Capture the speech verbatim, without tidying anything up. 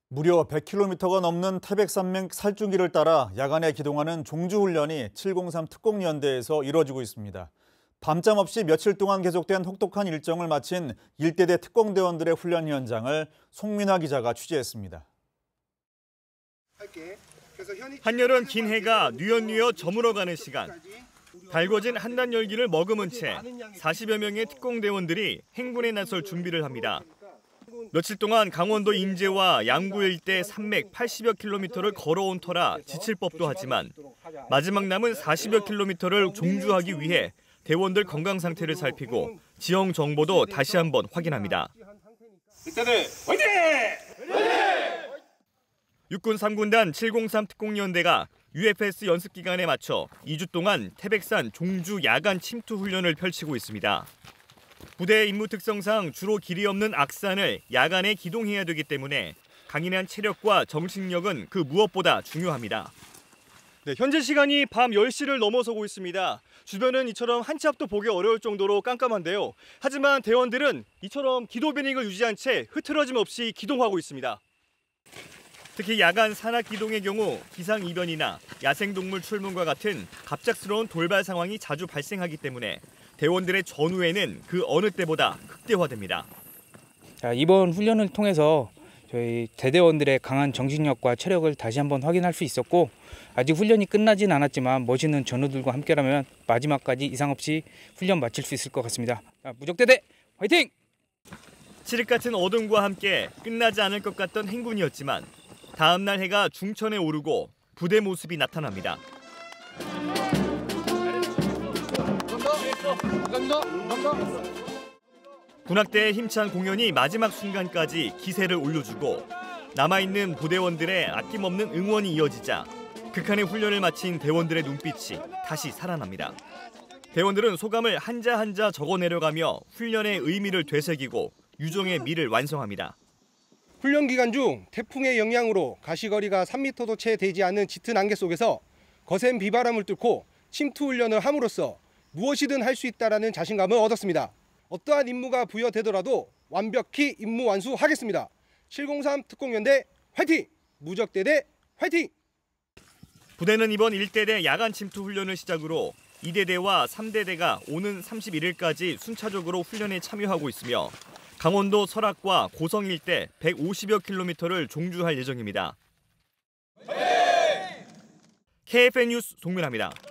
무려 백 킬로미터가 넘는 태백산맥 살중기를 따라 야간에 기동하는 종주훈련이 칠공삼 특공연대에서 이뤄지고 있습니다. 밤잠 없이 며칠 동안 계속된 혹독한 일정을 마친 일대대 특공대원들의 훈련 현장을 송민화 기자가 취재했습니다. 한여름 긴 해가 뉘엿뉘엿 저물어가는 시간. 달궈진 한단 열기를 머금은 채 사십여 명의 특공대원들이 행군에 나설 준비를 합니다. 며칠 동안 강원도 인제와 양구 일대 산맥 팔십여 킬로미터를 걸어온 터라 지칠 법도 하지만 마지막 남은 사십여 킬로미터를 종주하기 위해 대원들 건강 상태를 살피고 지형 정보도 다시 한번 확인합니다. 일대대 화이팅! 육군 삼군단 칠공삼 특공연대가 유에프에스 연습 기간에 맞춰 이 주 동안 태백산 종주 야간 침투 훈련을 펼치고 있습니다. 부대의 임무 특성상 주로 길이 없는 악산을 야간에 기동해야 되기 때문에 강인한 체력과 정신력은 그 무엇보다 중요합니다. 네, 현재 시간이 밤 열 시를 넘어서고 있습니다. 주변은 이처럼 한 치 앞도 보기 어려울 정도로 깜깜한데요. 하지만 대원들은 이처럼 기도 비닝을 유지한 채 흐트러짐 없이 기동하고 있습니다. 특히 야간 산악 기동의 경우 기상이변이나 야생동물 출몰과 같은 갑작스러운 돌발 상황이 자주 발생하기 때문에 대원들의 전후에는 그 어느 때보다 극대화됩니다. 자, 이번 훈련을 통해서 저희 대대원들의 강한 정신력과 체력을 다시 한번 확인할 수 있었고 아직 훈련이 끝나진 않았지만 멋있는 전우들과 함께라면 마지막까지 이상 없이 훈련 마칠 수 있을 것 같습니다. 자, 무적대대 화이팅! 칠흑 같은 어둠과 함께 끝나지 않을 것 같던 행군이었지만 다음 날 해가 중천에 오르고 부대 모습이 나타납니다. 군악대의 힘찬 공연이 마지막 순간까지 기세를 올려주고 남아있는 부대원들의 아낌없는 응원이 이어지자 극한의 훈련을 마친 대원들의 눈빛이 다시 살아납니다. 대원들은 소감을 한자 한자 적어내려가며 훈련의 의미를 되새기고 유종의 미를 완성합니다. 훈련 기간 중 태풍의 영향으로 가시거리가 삼 미터도 채 되지 않는 짙은 안개 속에서 거센 비바람을 뚫고 침투 훈련을 함으로써 무엇이든 할 수 있다는 자신감을 얻었습니다. 어떠한 임무가 부여되더라도 완벽히 임무 완수하겠습니다. 칠공삼 특공연대 화이팅! 무적대대 화이팅! 부대는 이번 일대대 야간 침투 훈련을 시작으로 이대대와 삼대대가 오는 삼십일 일까지 순차적으로 훈련에 참여하고 있으며 강원도 설악과 고성 일대 백오십여 킬로미터를 종주할 예정입니다. 케이에프엔 뉴스 송민화입니다.